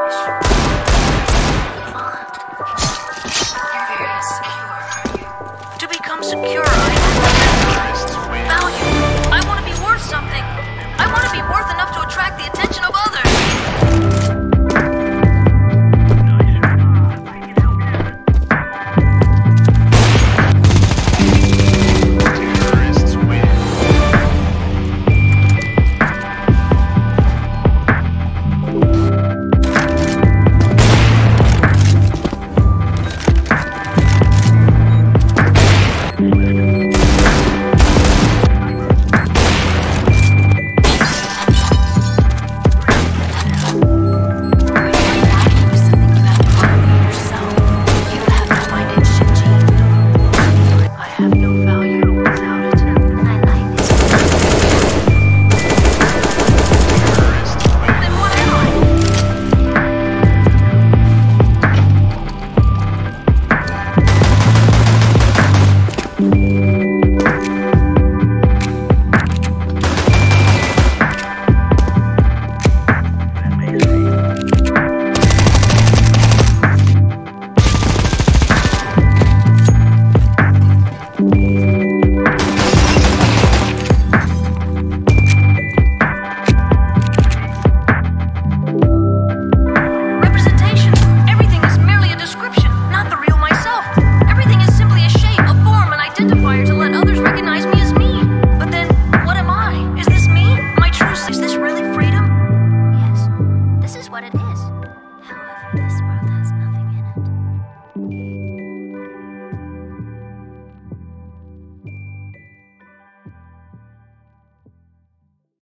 To become secure, value. I want to be worth something. I want to be worth enough to attract the attention of others.